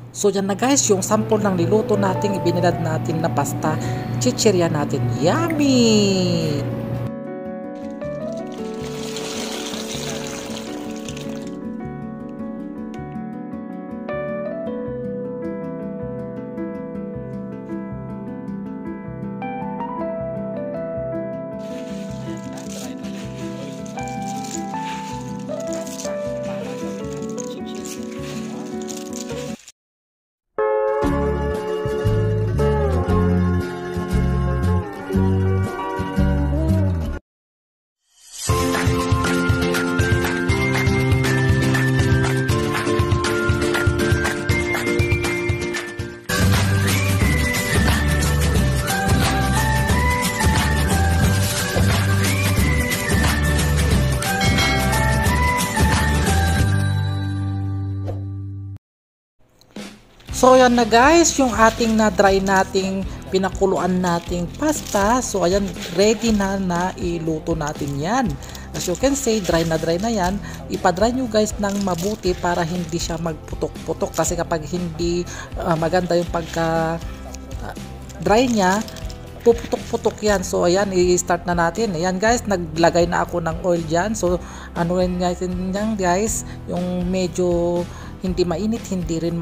So yan na guys, yung sample ng niluto natin, ibinilad natin na pasta, chichirya natin. Yummy! So ayan na guys, yung ating na dry nating pinakuluan nating pasta. So ayan, ready na iluto natin yan. As you can see, dry na yan. Ipa-dry nyo guys ng mabuti para hindi siya magputok-putok. Kasi kapag hindi maganda yung pagka dry niya, puputok-putok yan. So ayan, i-start na natin. Ayan guys, naglagay na ako ng oil dyan. So ano rin natin yan guys, yung medyo hindi mainit, hindi rin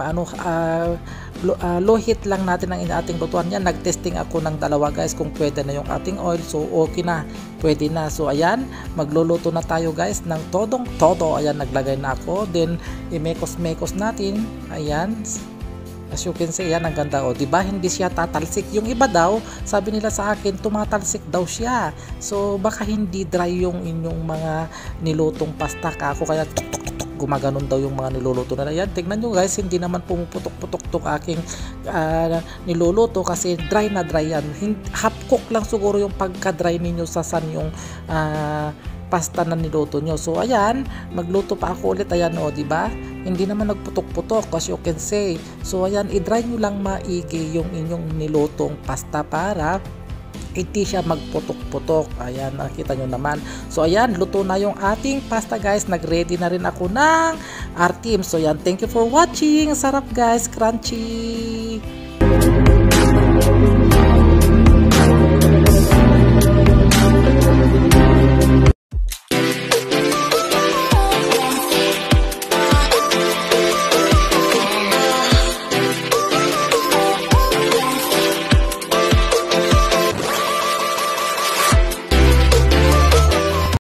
low heat lang natin ang ating lutuan yan. Nagtesting ako ng dalawa guys kung pwede na yung ating oil. So okay na, pwede na. So ayan, magluluto na tayo guys ng todong-todo. Ayan, naglagay na ako. Then imekos-mekos natin. Ayan. As you can see, yan ang ganda. O, diba? Hindi siya tatalsik. Yung iba daw, sabi nila sa akin, tumatalsik daw siya. So, baka hindi dry yung inyong mga nilutong pasta kako. Kaya gumaganon daw yung mga niluluto nila. Yan, tignan nyo guys, hindi naman pumuputok-putok tong aking niluluto kasi dry na dry yan. Half cook lang siguro yung pagka-dry ninyo sa yung pasta na niluto nyo. So ayan, magluto pa ako ulit. Ayan o, diba? Hindi naman nagputok-putok as you can say. So ayan, i-dry nyo lang maigi yung inyong nilutong pasta para hindi siya magputok-putok. Ayan, nakita nyo naman. So ayan, luto na yung ating pasta guys. Nag-ready na rin ako ng artim. So ayan, thank you for watching. Sarap guys, crunchy.